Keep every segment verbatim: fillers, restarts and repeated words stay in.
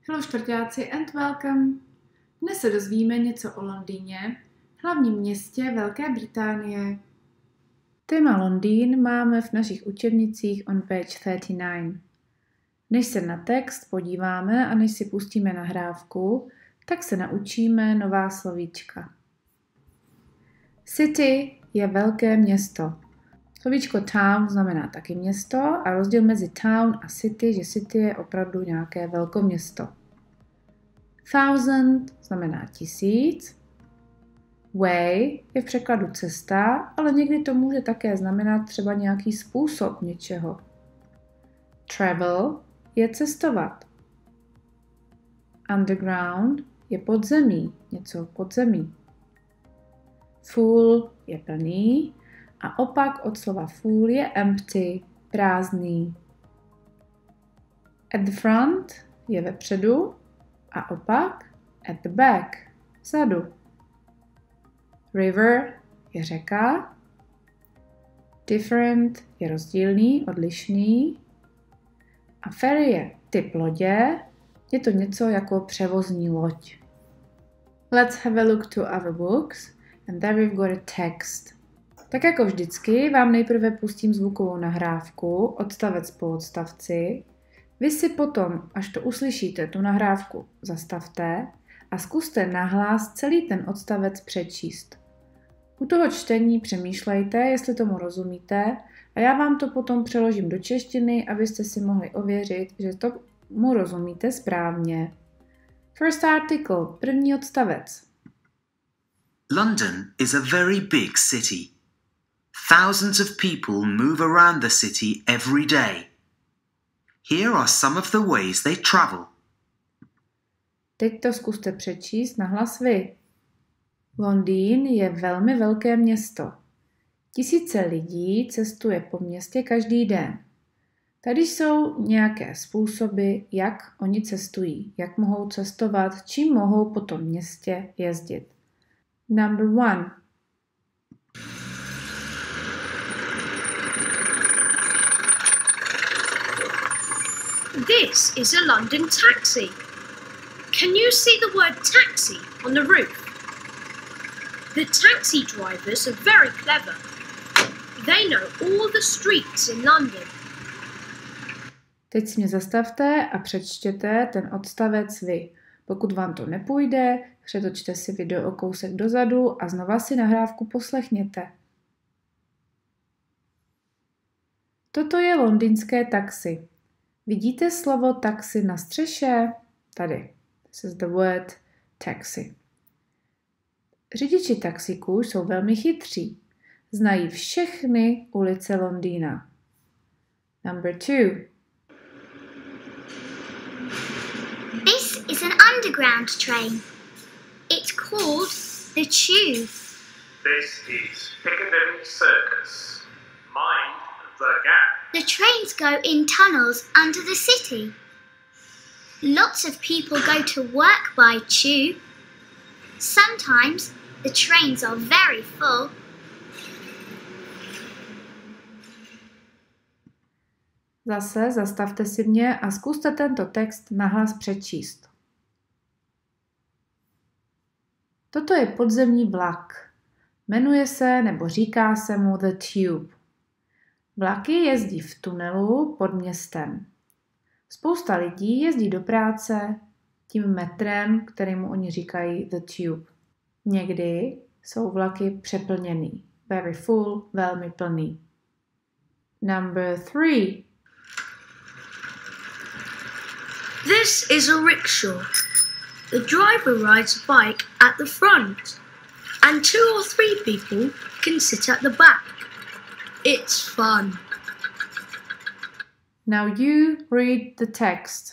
Hello čtvrťáci and welcome! Dnes se dozvíme něco o Londýně, hlavním městě Velké Británie. Téma Londýn máme v našich učebnicích on page třicet devět. Než se na text podíváme a než si pustíme nahrávku, tak se naučíme nová slovíčka. City je velké město. Slovíčko town znamená taky město a rozdíl mezi town a city, že city je opravdu nějaké velkoměsto. Thousand znamená tisíc. Way je v překladu cesta, ale někdy to může také znamenat třeba nějaký způsob něčeho. Travel je cestovat. Underground je podzemí, něco podzemí. Full je plný a opak od slova full je empty, prázdný. At the front je vepředu a opak at the back, vzadu. River je řeka. Different je rozdílný, odlišný. A ferry je typ lodě, je to něco jako převozní loď. Let's have a look to other books and there we've got a text. Tak jako vždycky vám nejprve pustím zvukovou nahrávku, odstavec po odstavci. Vy si potom, až to uslyšíte, tu nahrávku zastavte a zkuste nahlas celý ten odstavec přečíst. U toho čtení přemýšlejte, jestli tomu rozumíte, a já vám to potom přeložím do češtiny, abyste si mohli ověřit, že tomu rozumíte správně. First article, první odstavec. London is a very big city. Thousands of people move around the city every day. Here are some of the ways they travel. Teď to zkuste přečíst nahlas vy. Londýn je velmi velké město. Tisíce lidí cestuje po městě každý den. Tady jsou nějaké způsoby, jak oni cestují, jak mohou cestovat, čím mohou po tom městě jezdit. Number one. This is a London taxi. Can you see the word taxi on the roof? The taxi drivers are very clever. They know all the streets in London. Teď si mě zastavte a přečtěte ten odstavec vy. Pokud vám to nepůjde, přetočte si video o kousek dozadu a znova si nahrávku poslechněte. Toto je londýnské taxi. Vidíte slovo taxi na střeše? Tady. This is the word taxi. Řidiči taxíků jsou velmi chytří. Znají všechny ulice Londýna. Number two. This is an underground train. It's called the Tube. This is Piccadilly Circus. Mind the gap. The trains go in tunnels under the city. Lots of people go to work by tube. Sometimes the trains are very full. Zase zastavte si mě a zkuste tento text nahlas přečíst. Toto je podzemní vlak. Jmenuje se nebo říká se mu The Tube. Vlaky jezdí v tunelu pod městem. Spousta lidí jezdí do práce tím metrem, kterému oni říkají The Tube. Někdy jsou vlaky přeplněný. Very full, velmi plný. Number three. This is a rickshaw. The driver rides a bike at the front, and two or three people can sit at the back. It's fun. Now you read the text.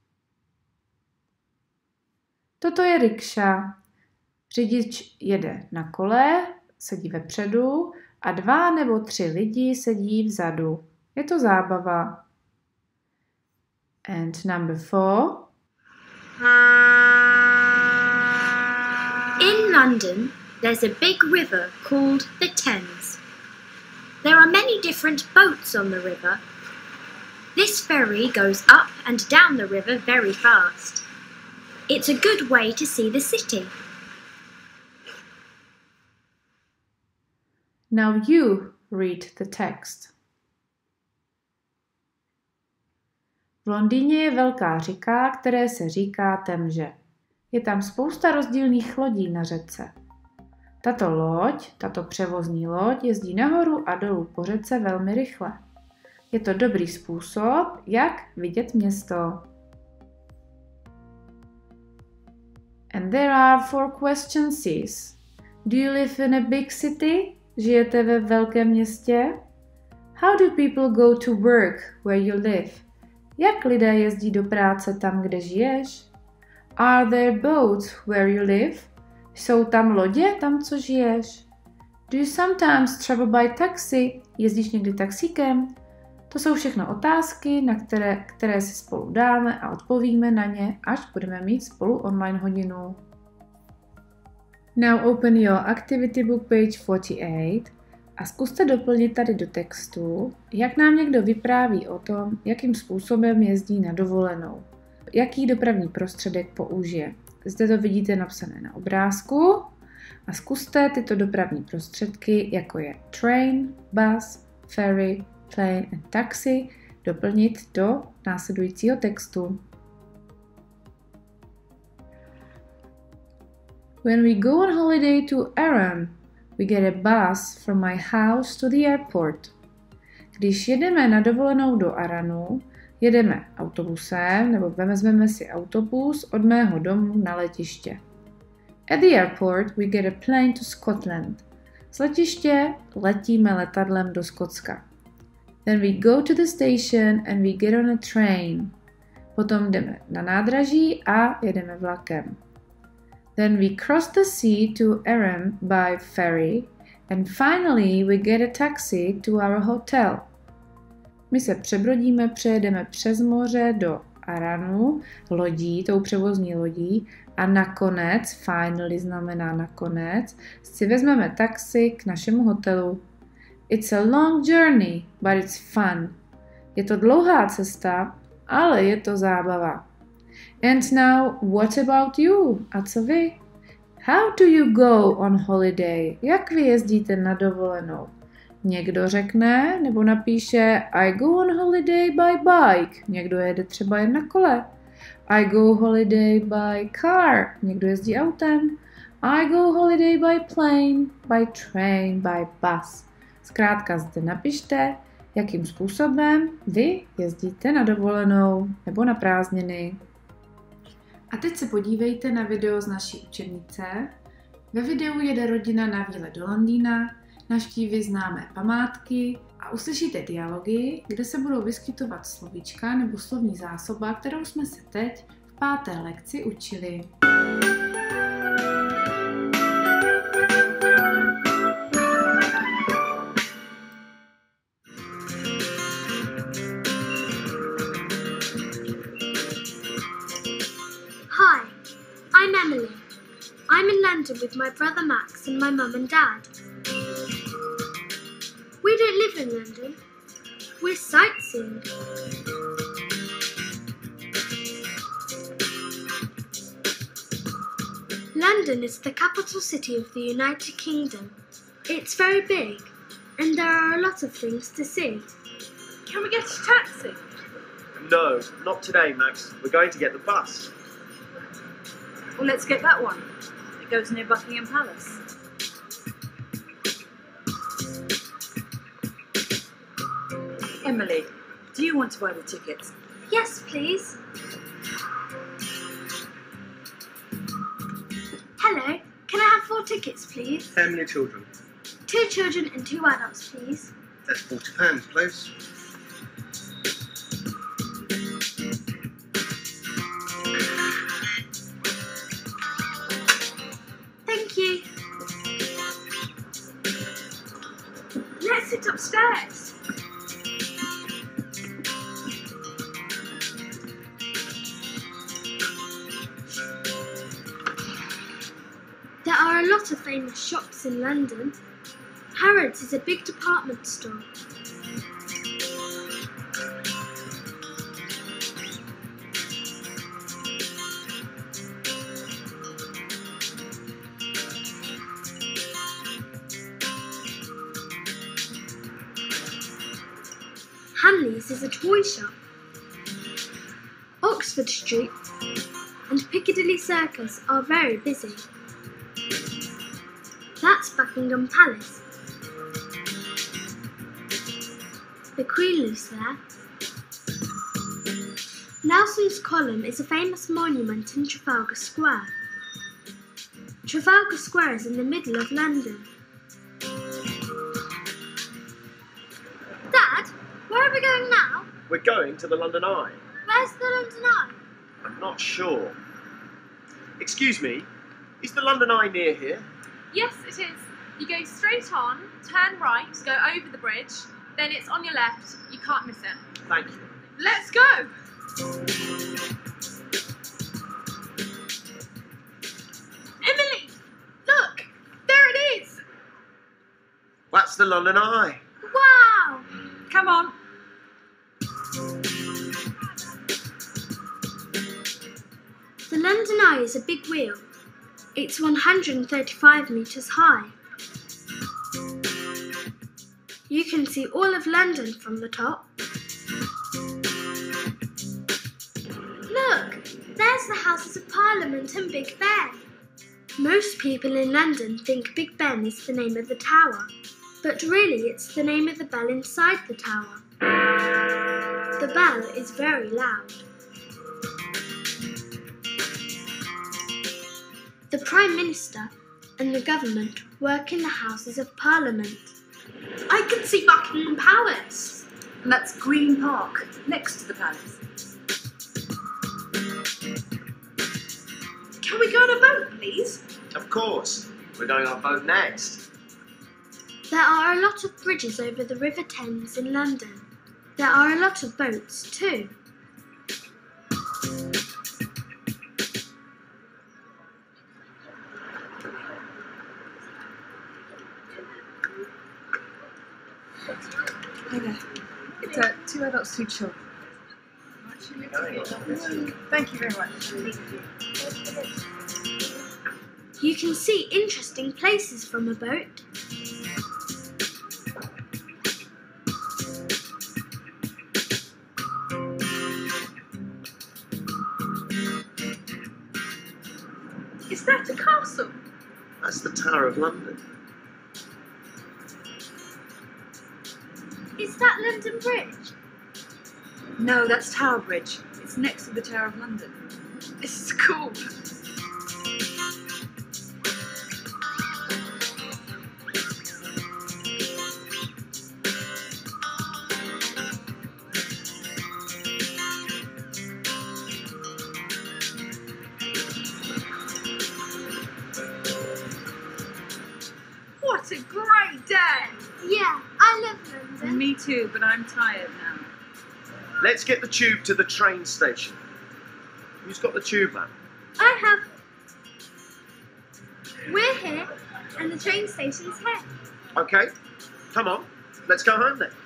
Toto je rikša. Řidič jede na kole, sedí vepředu a dva nebo tři lidi sedí vzadu. Je to zábava. And number four. In London, there's a big river called the Thames. There are many different boats on the river. This ferry goes up and down the river very fast. It's a good way to see the city. Now you read the text. V Londýně je velká řeka, které se říká Temže. Je tam spousta rozdílných lodí na řece. Tato loď, tato převozní loď jezdí nahoru a dolů po řece velmi rychle. Je to dobrý způsob, jak vidět město. And there are four questions. Do you live in a big city? Žijete ve velkém městě? How do people go to work where you live? Jak lidé jezdí do práce tam, kde žiješ? Are there boats where you live? Jsou tam lodě tam, co žiješ? Do you sometimes travel by taxi? Jezdíš někdy taxíkem? To jsou všechno otázky, na které, které si spolu dáme a odpovíme na ně, až budeme mít spolu online hodinu. Now open your activity book page forty-eight a zkuste doplnit tady do textu, jak nám někdo vypráví o tom, jakým způsobem jezdí na dovolenou. Jaký dopravní prostředek použije. Zde to vidíte napsané na obrázku a zkuste tyto dopravní prostředky, jako je train, bus, ferry, plane and taxi, doplnit do následujícího textu. When we go on holiday to Aram, we get a bus from my house to the airport. Když jedeme na dovolenou do Aranu, jedeme autobusem nebo vezmeme si autobus od mého domu na letiště. At the airport we get a plane to Scotland. Z letiště letíme letadlem do Skotska. Then we go to the station and we get on a train. Potom jdeme na nádraží a jedeme vlakem. Then we cross the sea to Aram by ferry and finally we get a taxi to our hotel. My se přebrodíme, přejedeme přes moře do Aranu lodí, tou převozní lodí a nakonec, finally znamená nakonec, si vezmeme taxi k našemu hotelu. It's a long journey, but it's fun. Je to dlouhá cesta, ale je to zábava. And now, what about you? A co vy? How do you go on holiday? Jak vy jezdíte na dovolenou? Někdo řekne nebo napíše I go on holiday by bike. Někdo jede třeba jen na kole. I go holiday by car. Někdo jezdí autem. I go holiday by plane, by train, by bus. Zkrátka zde napište, jakým způsobem vy jezdíte na dovolenou nebo na prázdniny. A teď se podívejte na video z naší učebnice. Ve videu jede rodina na výlet do Londýna, navštíví známé památky a uslyšíte dialogy, kde se budou vyskytovat slovíčka nebo slovní zásoba, kterou jsme se teď v páté lekci učili. Hi, I'm Emily. I'm in London with my brother Max and my mum and dad. We don't live in London. We're sightseeing. London is the capital city of the United Kingdom. It's very big, and there are a lot of things to see. Can we get a taxi? No, not today, Max. We're going to get the bus. Well, let's get that one. It goes near Buckingham Palace. Emily, do you want to buy the tickets? Yes, please. Hello, can I have four tickets, please? How many children? Two children and two adults, please. That's forty pounds, please. Thank you. Let's sit upstairs. There are a lot of famous shops in London. Harrods is a big department store. Hamleys is a toy shop. Oxford Street and Piccadilly Circus are very busy. That's Buckingham Palace. The Queen lives there. Nelson's Column is a famous monument in Trafalgar Square. Trafalgar Square is in the middle of London. Dad, where are we going now? We're going to the London Eye. Where's the London Eye? I'm not sure. Excuse me, is the London Eye near here? Yes, it is. You go straight on, turn right, go over the bridge, then it's on your left. You can't miss it. Thank you. Let's go! Emily! Look! There it is! That's the London Eye. Wow! Come on. The London Eye is a big wheel. It's one hundred thirty-five metres high. You can see all of London from the top. Look, there's the Houses of Parliament and Big Ben. Most people in London think Big Ben is the name of the tower, but really it's the name of the bell inside the tower. The bell is very loud. The Prime Minister and the government work in the Houses of Parliament. I can see Buckingham Palace. And that's Green Park, next to the palace. Can we go on a boat, please? Of course. We're going on a boat next. There are a lot of bridges over the River Thames in London. There are a lot of boats too. Hi there. It's uh, two adults, two children. Thank you very much. You can see interesting places from a boat. Is that a castle? That's the Tower of London. Is that London Bridge? No, that's Tower Bridge. It's next to the Tower of London. This is cool. What a great day! Yeah, I love London. Me too, but I'm tired now. Let's get the tube to the train station. Who's got the tube map? I have. We're here, and the train station's here. Okay, come on. Let's go home then.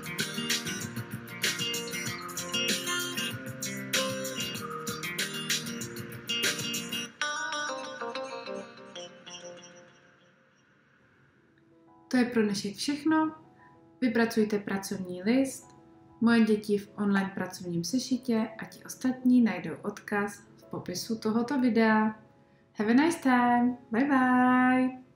To je pro dnešek všechno. Vypracujte pracovní list. Moje děti v online pracovním sešitě a ti ostatní najdou odkaz v popisu tohoto videa. Have a nice time. Bye bye.